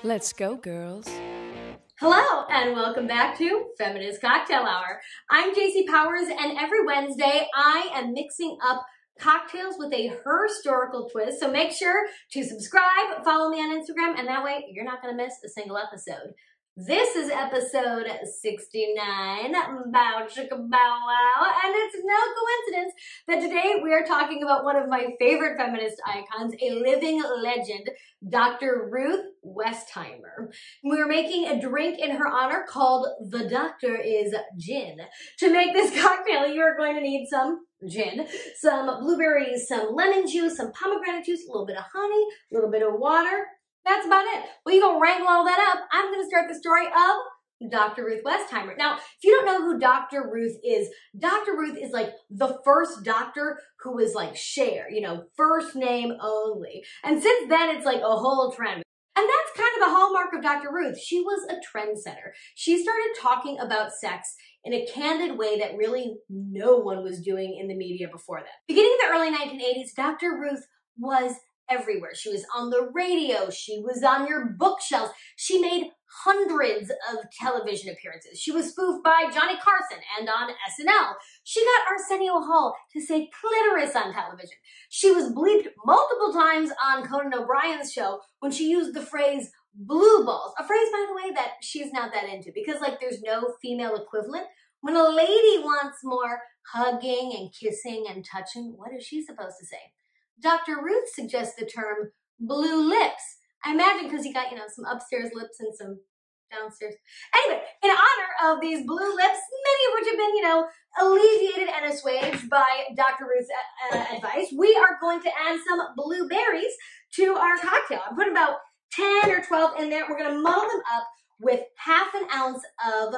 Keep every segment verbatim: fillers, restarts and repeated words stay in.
Let's go, girls. Hello, and welcome back to Feminist Cocktail Hour. I'm J C Powers, and every Wednesday I am mixing up cocktails with a historical twist. So make sure to subscribe, follow me on Instagram, and that way you're not going to miss a single episode. This is episode sixty-nine, Bow Chicka Bow Wow, and it's no coincidence that today we are talking about one of my favorite feminist icons, a living legend, Doctor Ruth Westheimer. We're making a drink in her honor called The Doctor is Gin. To make this cocktail, you are going to need some gin, some blueberries, some lemon juice, some pomegranate juice, a little bit of honey, a little bit of water. That's about it. Well, you gonna wrangle all that up. I'm gonna start the story of Doctor Ruth Westheimer. Now, if you don't know who Doctor Ruth is, Doctor Ruth is like the first doctor who was like Cher, you know, first name only. And since then, it's like a whole trend. And that's kind of the hallmark of Doctor Ruth. She was a trendsetter. She started talking about sex in a candid way that really no one was doing in the media before that. Beginning in the early nineteen eighties, Doctor Ruth was everywhere. She was on the radio. She was on your bookshelves. She made hundreds of television appearances. She was spoofed by Johnny Carson and on S N L. She got Arsenio Hall to say clitoris on television. She was bleeped multiple times on Conan O'Brien's show when she used the phrase blue balls, a phrase, by the way, that she's not that into because, like, there's no female equivalent. When a lady wants more hugging and kissing and touching, what is she supposed to say? Doctor Ruth suggests the term blue lips. I imagine because he got, you know, some upstairs lips and some downstairs. Anyway, in honor of these blue lips, many of which have been, you know, alleviated and assuaged by Doctor Ruth's uh, advice, we are going to add some blueberries to our cocktail. I'm putting about ten or twelve in there. We're going to muddle them up with half an ounce of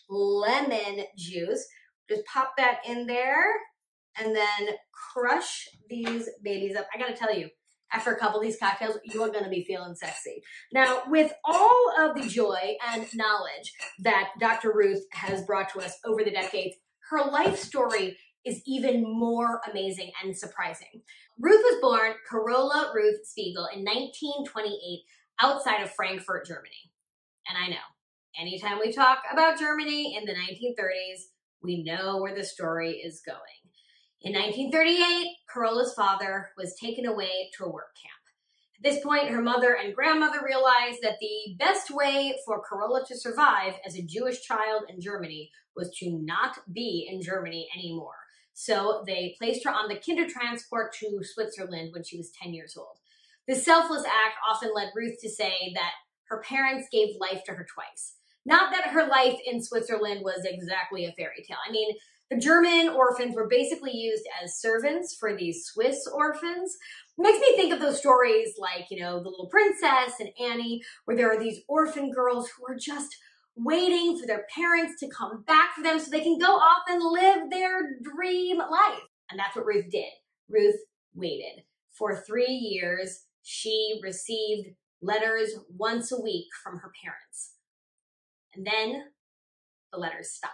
lemon juice. Just pop that in there. And then crush these babies up. I gotta tell you, after a couple of these cocktails, you're gonna be feeling sexy. Now, with all of the joy and knowledge that Doctor Ruth has brought to us over the decades, her life story is even more amazing and surprising. Ruth was born Carola Ruth Spiegel in nineteen twenty-eight outside of Frankfurt, Germany. And I know, anytime we talk about Germany in the nineteen thirties, we know where the story is going. In nineteen thirty-eight, Carola's father was taken away to a work camp. At this point, her mother and grandmother realized that the best way for Carola to survive as a Jewish child in Germany was to not be in Germany anymore. So they placed her on the kindertransport to Switzerland when she was ten years old. This selfless act often led Ruth to say that her parents gave life to her twice. Not that her life in Switzerland was exactly a fairy tale. I mean, the German orphans were basically used as servants for these Swiss orphans. It makes me think of those stories like, you know, The Little Princess and Annie, where there are these orphan girls who are just waiting for their parents to come back for them so they can go off and live their dream life. And that's what Ruth did. Ruth waited. For three years, she received letters once a week from her parents. And then the letters stopped.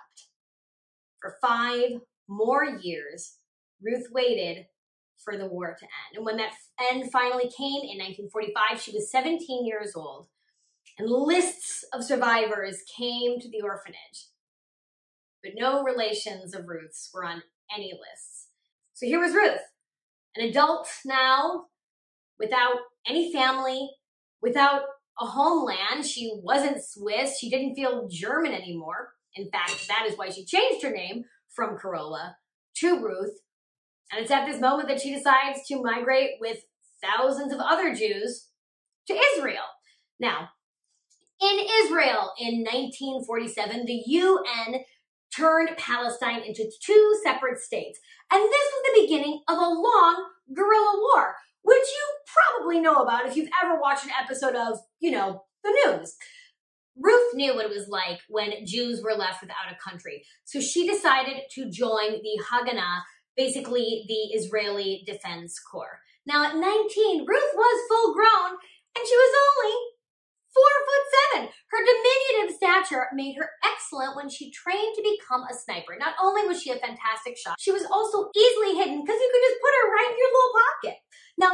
For five more years, Ruth waited for the war to end. And when that end finally came in nineteen forty-five, she was seventeen years old. And lists of survivors came to the orphanage. But no relations of Ruth's were on any lists. So here was Ruth, an adult now, without any family, without a homeland. She wasn't Swiss. She didn't feel German anymore. In fact, that is why she changed her name from Carola to Ruth. And it's at this moment that she decides to migrate with thousands of other Jews to Israel. Now, in Israel in nineteen forty-seven, the U N turned Palestine into two separate states. And this was the beginning of a long guerrilla war, which you probably know about if you've ever watched an episode of, you know, the news. Ruth knew what it was like when Jews were left without a country. So she decided to join the Haganah, basically the Israeli Defense Corps. Now at nineteen, Ruth was full grown and she was only four foot seven. Her diminutive stature made her excellent when she trained to become a sniper. Not only was she a fantastic shot, she was also easily hidden because you could just put her right in your little pocket. Now,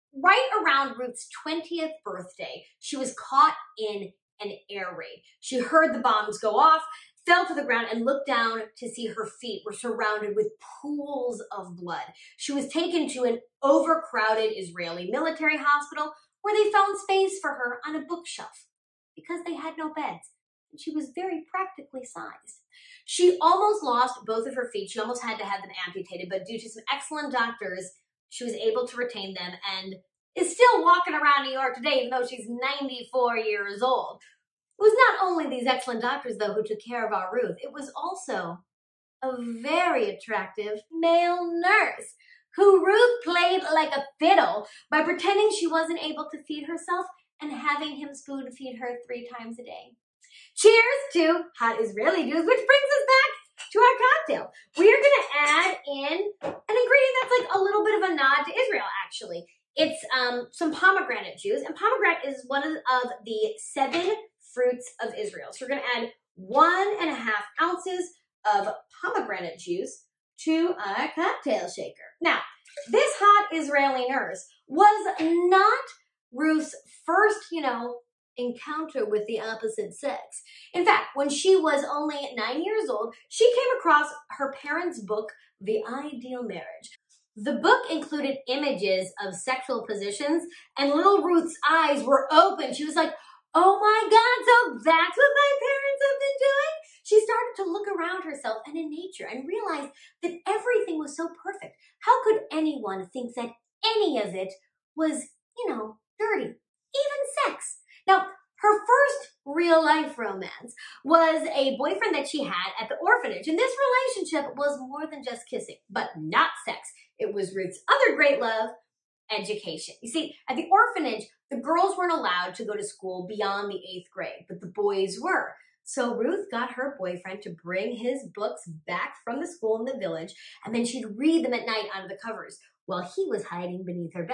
right around Ruth's twentieth birthday, she was caught in an air raid. She heard the bombs go off, fell to the ground, and looked down to see her feet were surrounded with pools of blood. She was taken to an overcrowded Israeli military hospital where they found space for her on a bookshelf because they had no beds. And she was very practically sized. She almost lost both of her feet. She almost had to have them amputated, but due to some excellent doctors, she was able to retain them and is still walking around New York today, even though she's ninety-four years old. It was not only these excellent doctors, though, who took care of our Ruth. It was also a very attractive male nurse who Ruth played like a fiddle by pretending she wasn't able to feed herself and having him spoon feed her three times a day. Cheers to hot Israeli juice, which brings us back to our cocktail. We are going to add in an ingredient that's like a little bit of a nod to Israel, actually. It's um, some pomegranate juice, and pomegranate is one of, of the seven fruits of Israel. So we're going to add one and a half ounces of pomegranate juice to our cocktail shaker. Now, this hot Israeli nurse was not Ruth's first, you know, encounter with the opposite sex. In fact, when she was only nine years old, she came across her parents' book, The Ideal Marriage. The book included images of sexual positions, and little Ruth's eyes were open. She was like, oh my God, so that's what my parents have been doing? She started to look around herself and in nature and realized that everything was so perfect. How could anyone think that any of it was, you know, dirty? Even sex. Now, her first real life romance was a boyfriend that she had at the orphanage. And this relationship was more than just kissing, but not sex. It was Ruth's other great love, education. You see, at the orphanage, the girls weren't allowed to go to school beyond the eighth grade, but the boys were. So Ruth got her boyfriend to bring his books back from the school in the village, and then she'd read them at night under the covers while he was hiding beneath her bed.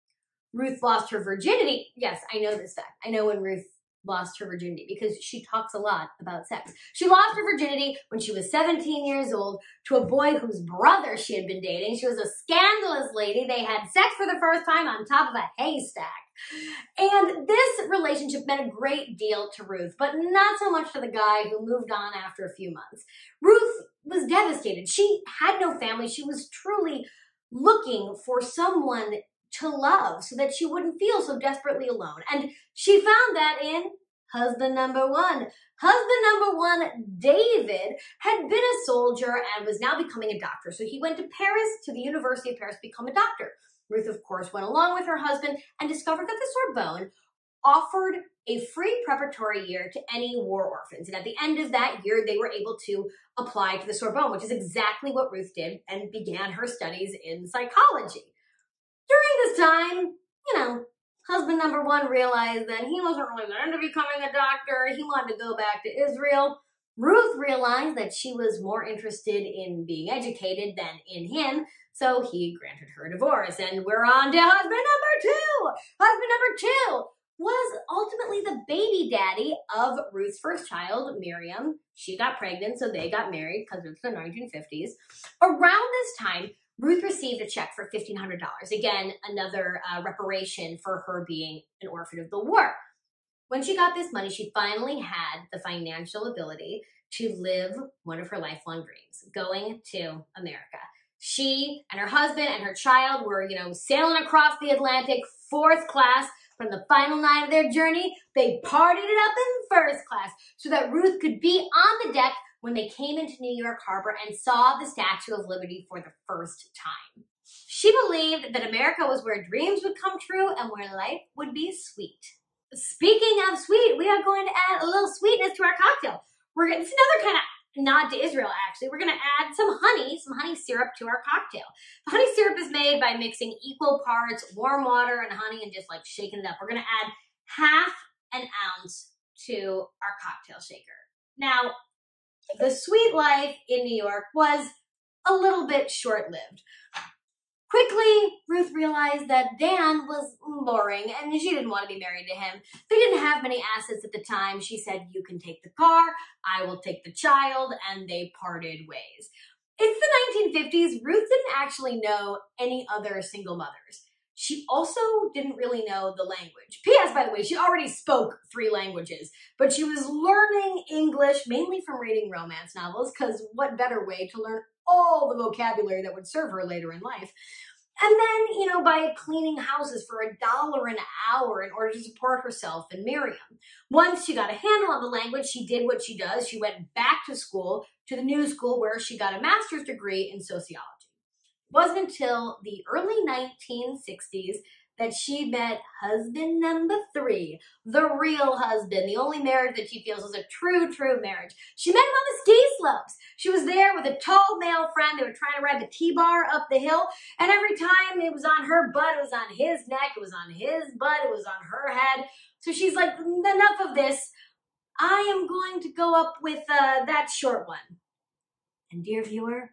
Ruth lost her virginity. Yes, I know this fact. I know when Ruth lost her virginity because she talks a lot about sex. She lost her virginity when she was seventeen years old to a boy whose brother she had been dating. She was a scandalous lady. They had sex for the first time on top of a haystack. And this relationship meant a great deal to Ruth, but not so much to the guy who moved on after a few months. Ruth was devastated. She had no family. She was truly looking for someone to love so that she wouldn't feel so desperately alone. And she found that in husband number one. Husband number one, David, had been a soldier and was now becoming a doctor. So he went to Paris, to the University of Paris, to become a doctor. Ruth, of course, went along with her husband and discovered that the Sorbonne offered a free preparatory year to any war orphans. And at the end of that year, they were able to apply to the Sorbonne, which is exactly what Ruth did, and began her studies in psychology. During this time, you know, husband number one realized that he wasn't really into becoming a doctor. He wanted to go back to Israel. Ruth realized that she was more interested in being educated than in him, so he granted her a divorce. And we're on to husband number two. Husband number two was ultimately the baby daddy of Ruth's first child, Miriam. She got pregnant, so they got married because it's the nineteen fifties. Around this time, Ruth received a check for fifteen hundred dollars. Again, another uh, reparation for her being an orphan of the war. When she got this money, she finally had the financial ability to live one of her lifelong dreams, going to America. She and her husband and her child were, you know, sailing across the Atlantic, fourth class. From the final night of their journey, they partied it up in first class so that Ruth could be on the deck when they came into New York Harbor and saw the Statue of Liberty for the first time. She believed that America was where dreams would come true and where life would be sweet. Speaking of sweet, we are going to add a little sweetness to our cocktail. We're gonna, it's another kind of nod to Israel, actually. We're going to add some honey, some honey syrup to our cocktail. The honey syrup is made by mixing equal parts warm water and honey and just like shaking it up. We're going to add half an ounce to our cocktail shaker. Now, the sweet life in New York was a little bit short-lived. Quickly, Ruth realized that Dan was boring and she didn't want to be married to him. They didn't have many assets at the time. She said, you can take the car, I will take the child, and they parted ways. It's the nineteen fifties. Ruth didn't actually know any other single mothers. She also didn't really know the language. P S by the way, she already spoke three languages, but she was learning English mainly from reading romance novels, because what better way to learn all the vocabulary that would serve her later in life. And then, you know, by cleaning houses for a dollar an hour in order to support herself and Miriam. Once she got a handle on the language, she did what she does. She went back to school, to the new school, where she got a master's degree in sociology. It wasn't until the early nineteen sixties that she met husband number three, the real husband, the only marriage that she feels is a true, true marriage. She met him on the ski slopes. She was there with a tall male friend. They were trying to ride the T-bar up the hill, and every time it was on her butt, it was on his neck, it was on his butt, it was on her head. So she's like, enough of this. I am going to go up with uh, that short one. And dear viewer,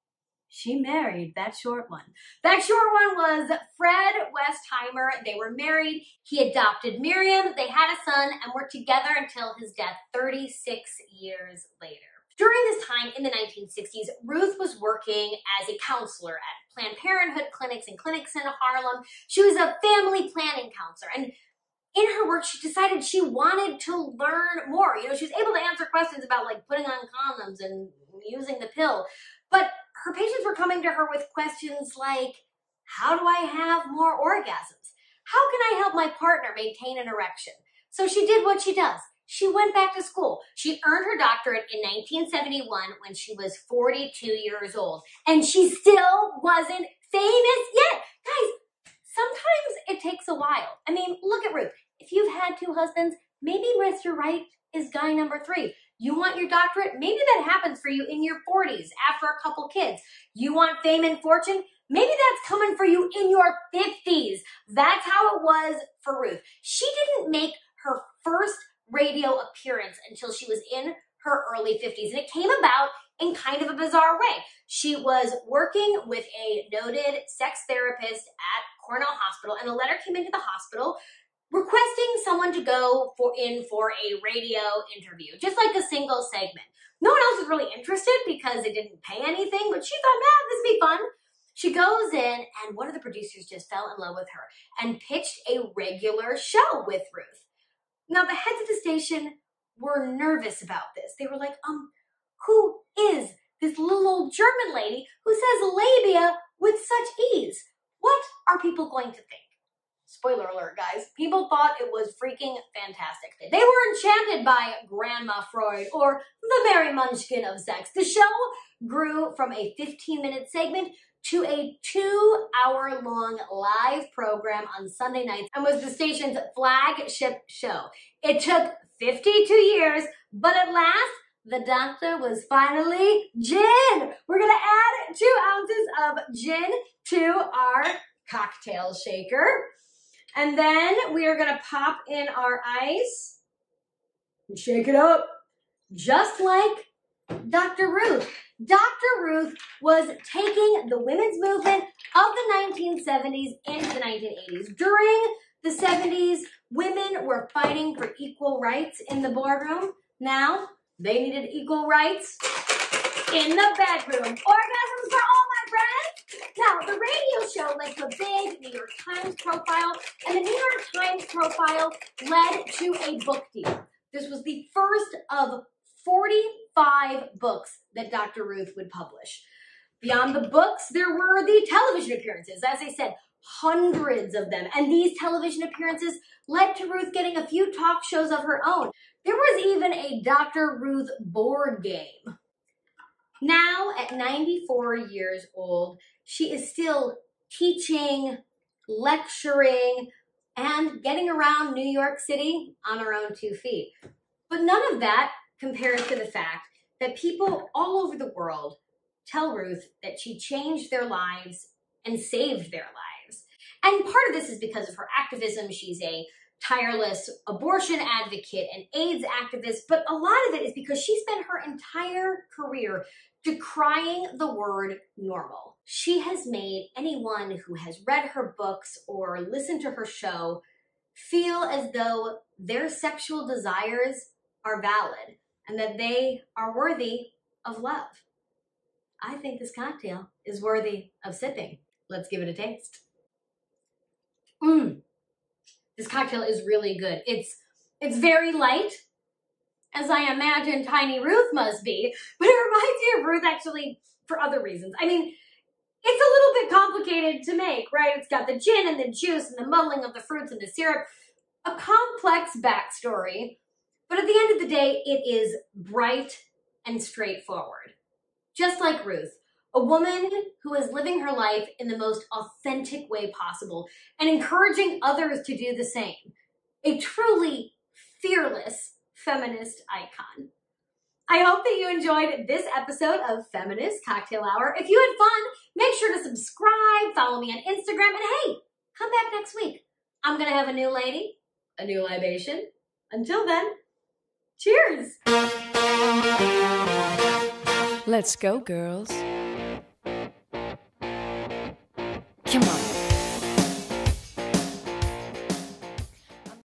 she married that short one. That short one was Fred Westheimer. They were married. He adopted Miriam. They had a son and were together until his death thirty-six years later. During this time in the nineteen sixties, Ruth was working as a counselor at Planned Parenthood clinics and clinics in Harlem. She was a family planning counselor, and in her work, she decided she wanted to learn more. You know, she was able to answer questions about like putting on condoms and using the pill, but her patients were coming to her with questions like, how do I have more orgasms? How can I help my partner maintain an erection? So she did what she does. She went back to school. She earned her doctorate in nineteen seventy-one when she was forty-two years old, and she still wasn't famous yet. Guys, sometimes it takes a while. I mean, look at Ruth. If you've had two husbands, maybe Mister Right is guy number three. You want your doctorate? Maybe that happens for you in your forties after a couple kids. You want fame and fortune? Maybe that's coming for you in your fifties. That's how it was for Ruth. She didn't make her first radio appearance until she was in her early fifties, and it came about in kind of a bizarre way. She was working with a noted sex therapist at Cornell Hospital, and a letter came into the hospital requesting someone to go for in for a radio interview, just like a single segment. No one else was really interested because it didn't pay anything, but she thought, nah, this would be fun. She goes in, and one of the producers just fell in love with her and pitched a regular show with Ruth. Now, the heads of the station were nervous about this. They were like, um, who is this little old German lady who says labia with such ease? What are people going to think? Spoiler alert, guys. People thought it was freaking fantastic. They were enchanted by Grandma Freud, or the Mary Munchkin of sex. The show grew from a fifteen minute segment to a two hour long live program on Sunday nights and was the station's flagship show. It took fifty-two years, but at last, the doctor was finally gin. We're gonna add two ounces of gin to our cocktail shaker. And then we are gonna pop in our ice and shake it up, just like Doctor Ruth. Doctor Ruth was taking the women's movement of the nineteen seventies into the nineteen eighties. During the seventies, women were fighting for equal rights in the boardroom. Now, they needed equal rights in the bedroom. Orgasms for all my friends. Now, the radio show led to a big New York Times profile, and the New York Times profile led to a book deal. This was the first of forty-five books that Doctor Ruth would publish. Beyond the books, there were the television appearances. As I said, hundreds of them. And these television appearances led to Ruth getting a few talk shows of her own. There was even a Doctor Ruth board game. Now, at ninety-four years old, she is still teaching, lecturing, and getting around New York City on her own two feet. But none of that compares to the fact that people all over the world tell Ruth that she changed their lives and saved their lives. And part of this is because of her activism. She's a tireless abortion advocate and AIDS activist, but a lot of it is because she spent her entire career decrying the word normal. She has made anyone who has read her books or listened to her show feel as though their sexual desires are valid and that they are worthy of love. I think this cocktail is worthy of sipping. Let's give it a taste. Mmm. This cocktail is really good. It's it's very light, as I imagine Tiny Ruth must be, but it reminds me of Ruth actually for other reasons. I mean, it's a little bit complicated to make, right? It's got the gin and the juice and the muddling of the fruits and the syrup. A complex backstory, but at the end of the day, it is bright and straightforward. Just like Ruth, a woman who is living her life in the most authentic way possible and encouraging others to do the same. A truly fearless feminist icon. I hope that you enjoyed this episode of Feminist Cocktail Hour. If you had fun, make sure to subscribe, follow me on Instagram, and hey, come back next week. I'm gonna have a new lady, a new libation. Until then, cheers! Let's go, girls.